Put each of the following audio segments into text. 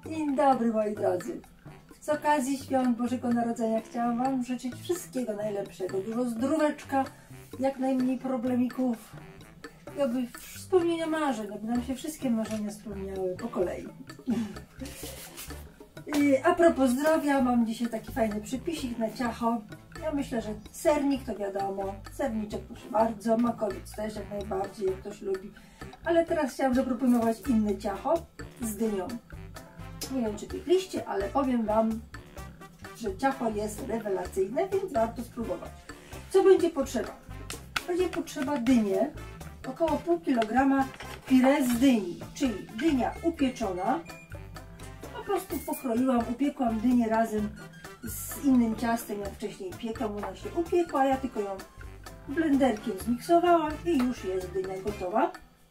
Dzień dobry moi drodzy. Z okazji świąt Bożego Narodzenia chciałam Wam życzyć wszystkiego najlepszego. Dużo zdróweczka, jak najmniej problemików i oby spełnienia marzeń, aby nam się wszystkie marzenia spełniały po kolei. A propos zdrowia, mam dzisiaj taki fajny przypisik na ciacho. Ja myślę, że sernik to wiadomo, serniczek proszę bardzo, makolic też jak najbardziej, jak ktoś lubi. Ale teraz chciałam zaproponować inne ciacho z dynią. Nie wiem, czy piekliście, ale powiem Wam, że ciacho jest rewelacyjne, więc warto spróbować. Co będzie potrzeba? Będzie potrzeba dynię, około pół kilograma pire z dyni, czyli dynia upieczona. Po prostu pokroiłam, upiekłam dynię razem z innym ciastem, jak wcześniej piekłam, ona się upiekła, ja tylko ją blenderkiem zmiksowałam i już jest dynia gotowa.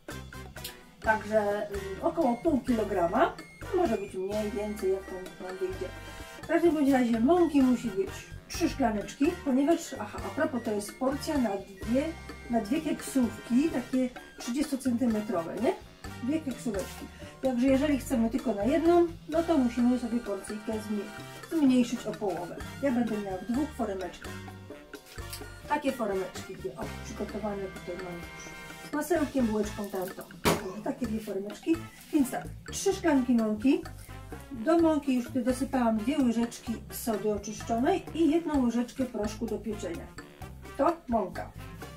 Także około pół kilograma, może być mniej, więcej, jak to nam wyjdzie. W każdym bądź razie mąki musi być 3 szklaneczki, ponieważ, a propos, to jest porcja na dwie keksówki, takie 30 cm, nie? 2 keksóweczki. Także jeżeli chcemy tylko na jedną, no to musimy sobie porcyjkę zmniejszyć o połowę. Ja będę miała w 2 foremeczkach. Takie foremeczki, przygotowane tutaj mam już z masełkiem, bułeczką tamtą. Takie 2 foremeczki. Więc tak, 3 szklanki mąki. Do mąki już tutaj dosypałam 2 łyżeczki sody oczyszczonej i 1 łyżeczkę proszku do pieczenia. To mąka.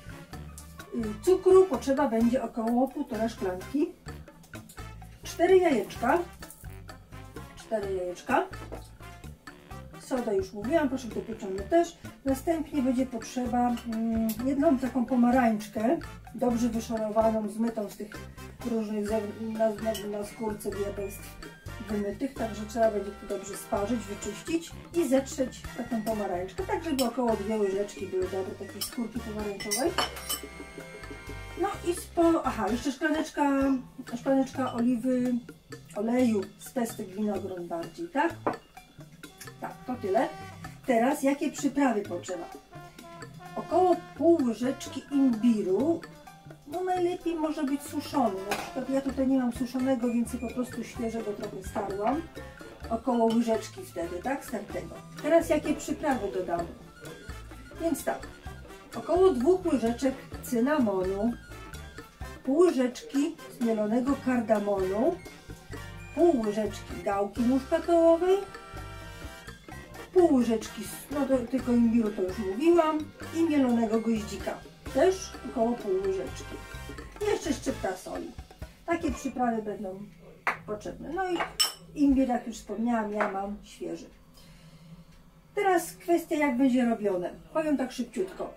Cukru potrzeba będzie około 1,5 szklanki. 4 jajeczka. 4 jajeczka. Soda już mówiłam, proszek do pieczenia też. Następnie będzie potrzeba jedną taką pomarańczkę, dobrze wyszorowaną, zmytą z tych różnych na skórce diabelstw wymytych, także trzeba będzie to dobrze sparzyć, wyczyścić i zetrzeć taką pomarańczkę, tak żeby około 2 łyżeczki były dobre, takiej skórki pomarańczowej. No i jeszcze szklaneczka oleju z pestek winogron bardziej, tak? Tak, to tyle. Teraz jakie przyprawy potrzeba? Około pół łyżeczki imbiru. No najlepiej może być suszony. Na przykład ja tutaj nie mam suszonego, więc po prostu świeżego trochę starłam. Około łyżeczki wtedy, tak? Startego. Teraz jakie przyprawy dodamy? Więc tak, około 2 łyżeczek cynamonu, pół łyżeczki zmielonego kardamonu, pół łyżeczki gałki muszkatołowej, pół łyżeczki, no tylko imbiru to już mówiłam, i mielonego goździka, też około pół łyżeczki. I jeszcze szczypta soli. Takie przyprawy będą potrzebne. No i imbir, jak już wspomniałam, ja mam świeży. Teraz kwestia, jak będzie robione. Powiem tak szybciutko.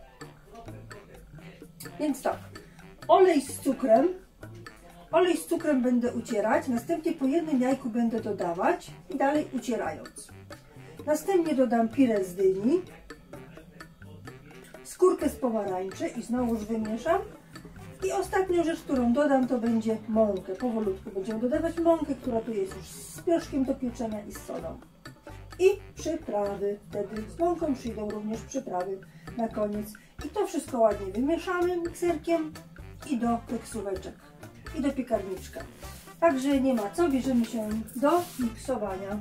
Więc tak, olej z cukrem. Olej z cukrem będę ucierać, następnie po jednym jajku będę dodawać i dalej ucierając. Następnie dodam pire z dyni, skórkę z pomarańczy i znowuż wymieszam. I ostatnią rzecz, którą dodam, to będzie mąkę. Powolutku będziemy dodawać mąkę, która tu jest już z proszkiem do pieczenia i z sodą. I przyprawy. Wtedy z mąką przyjdą również przyprawy na koniec. I to wszystko ładnie wymieszamy mikserkiem i do keksóweczek. I do piekarniczka. Także nie ma co, bierzemy się do miksowania.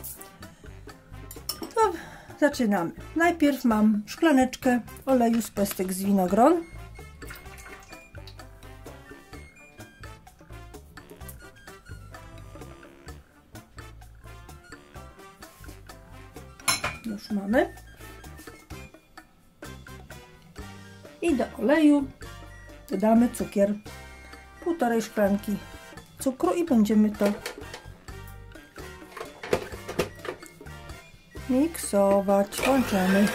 No, zaczynamy. Najpierw mam szklaneczkę oleju z pestek z winogron. Już mamy. I do oleju dodamy cukier. 1,5 szklanki cukru i będziemy to miksować. Łączymy.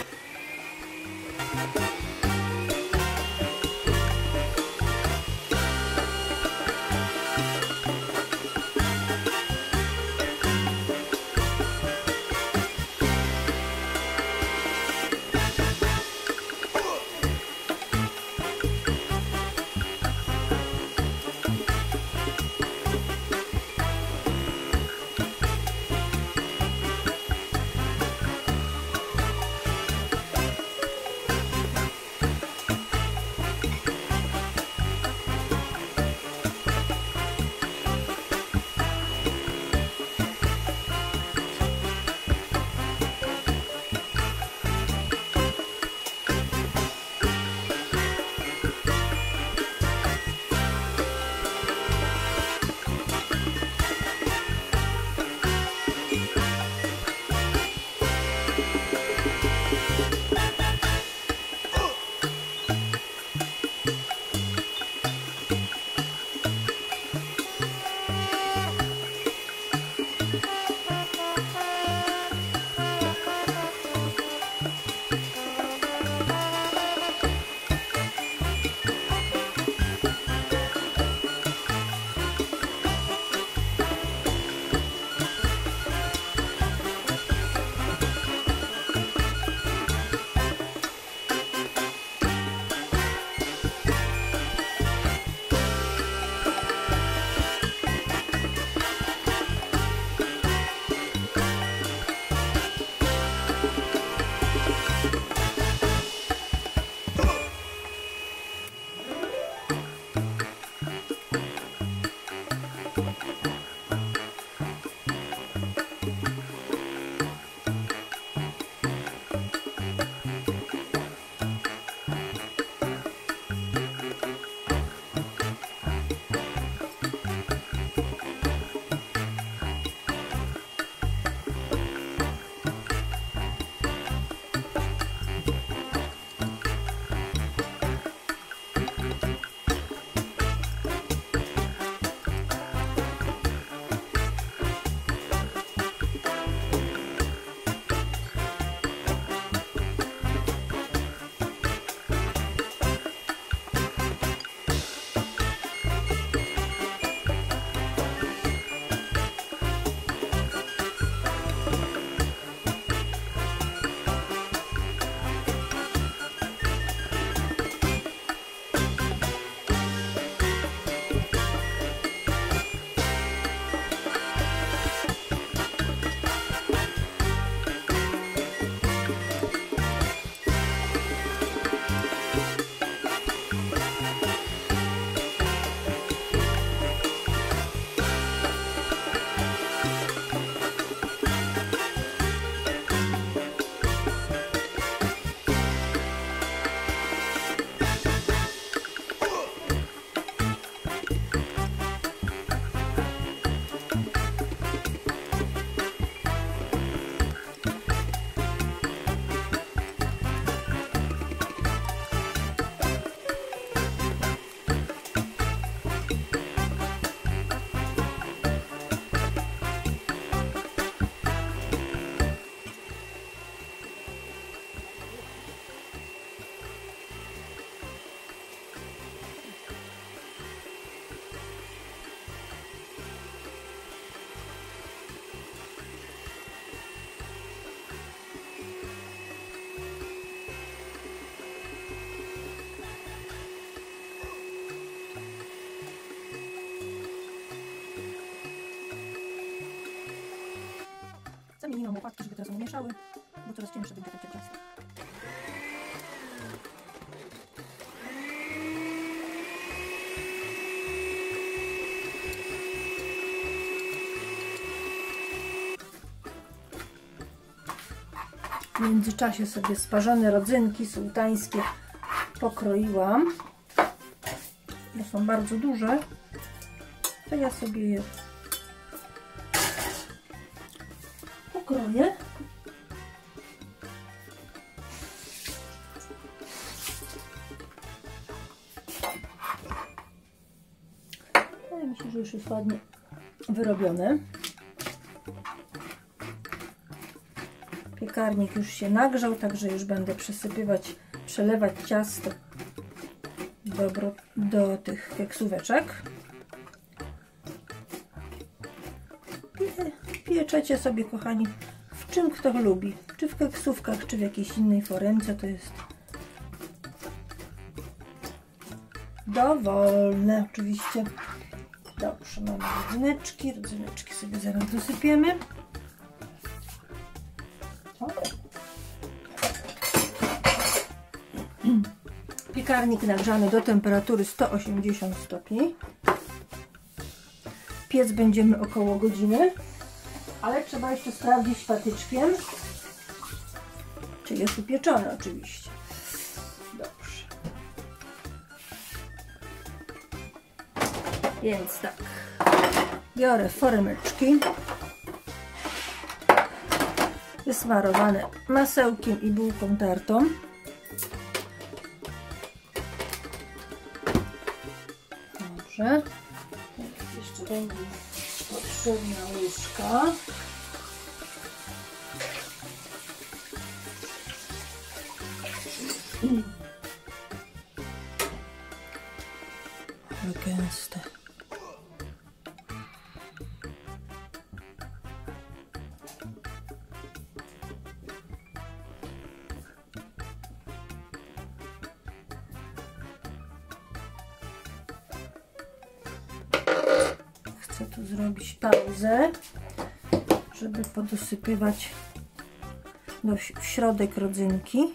łopatki, żeby teraz one mieszały, bo coraz cięższe będzie takie ciasto. W międzyczasie sobie sparzone rodzynki sułtańskie pokroiłam. One są bardzo duże, to ja sobie je pokroję. Wydaje mi się, że już jest ładnie wyrobione. Piekarnik już się nagrzał, także już będę przelewać ciasto do tych keksóweczek. Pieczecie sobie, kochani, w czym kto lubi. Czy w keksówkach, czy w jakiejś innej foremce, to jest dowolne oczywiście. Dobrze, mamy rodzyneczki. Rodzyneczki sobie zaraz dosypiemy. Piekarnik nagrzany do temperatury 180 stopni. Piec będziemy około godziny, ale trzeba jeszcze sprawdzić patyczkiem, czy jest upieczone oczywiście. Dobrze. Więc tak, biorę foremeczki wysmarowane masełkiem i bułką tartą. Dobrze. Teraz jeszcze będzie potrzebna łyżka. Ale gęste. Chcę tu zrobić pauzę, żeby podosypywać w środek rodzynki.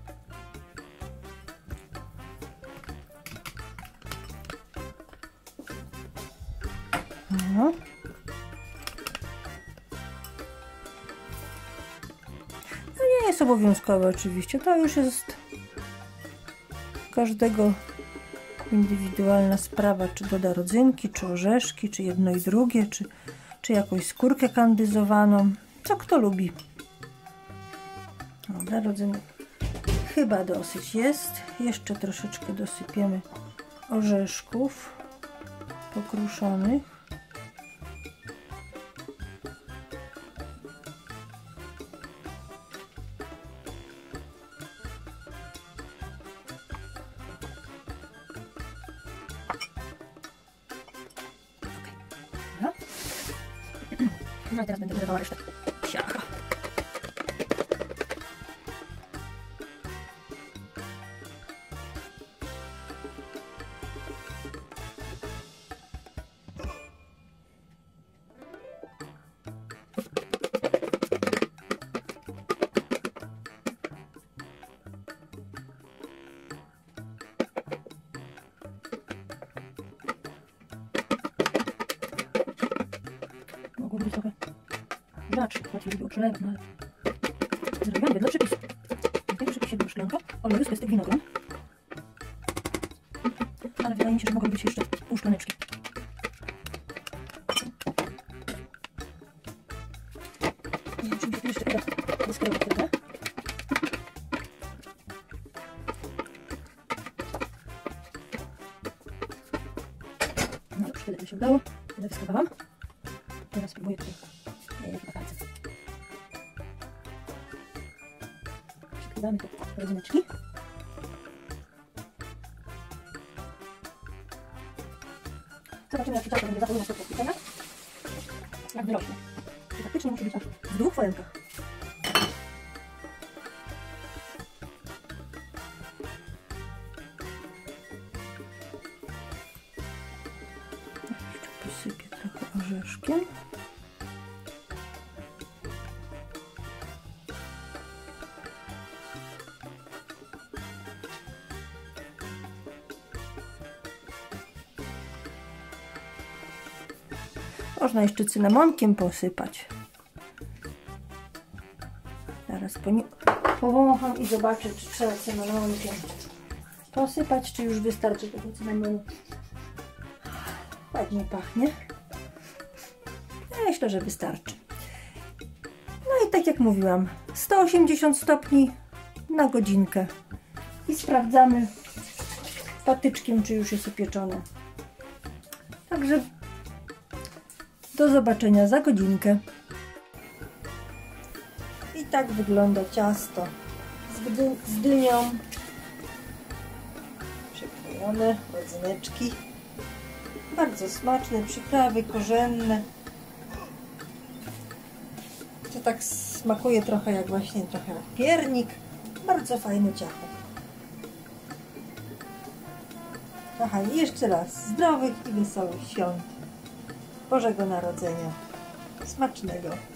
No nie jest obowiązkowe oczywiście, to już jest każdego indywidualna sprawa, czy doda rodzynki, czy orzeszki, czy jedno i drugie, czy jakąś skórkę kandyzowaną, co kto lubi. Dobra, rodzynek chyba dosyć jest. Jeszcze troszeczkę dosypiemy orzeszków pokruszonych. No i teraz będę dodawała resztę siarka. Mogło być trochę inaczej, łatwiej było przelewać, no ale zrobiłam wedle przepisu. W tym przepisie była szklanka oleju z pestek winogron. Ale wydaje mi się, że mogą być jeszcze pół szklaneczki. Nie wiem, czy mi się tu jeszcze uda wyskrobić trochę. No już tyle by się udało. Tyle wyskrobałam. Teraz spróbuję tutaj na palce. Przykrywamy tu rodzyneczki. Zobaczymy, jak to będzie za powinno się pieczenia. Jak wyrośnie. I faktycznie musi być aż w 2 foremkach. Jeszcze posypię trochę orzeszkiem. Można jeszcze cynamonkiem posypać. Zaraz powącham i zobaczę, czy trzeba cynamonkiem posypać, czy już wystarczy tego cynamonu. Ładnie pachnie. Myślę, że wystarczy. No i tak jak mówiłam, 180 stopni na godzinkę. I sprawdzamy patyczkiem, czy już jest upieczone. Także do zobaczenia za godzinkę. I tak wygląda ciasto z dynią. Przekrojone rodzyneczki. Bardzo smaczne, przyprawy korzenne. To tak smakuje trochę jak piernik. Bardzo fajne ciasto. Aha, i jeszcze raz zdrowych i wesołych świąt Bożego Narodzenia. Smacznego.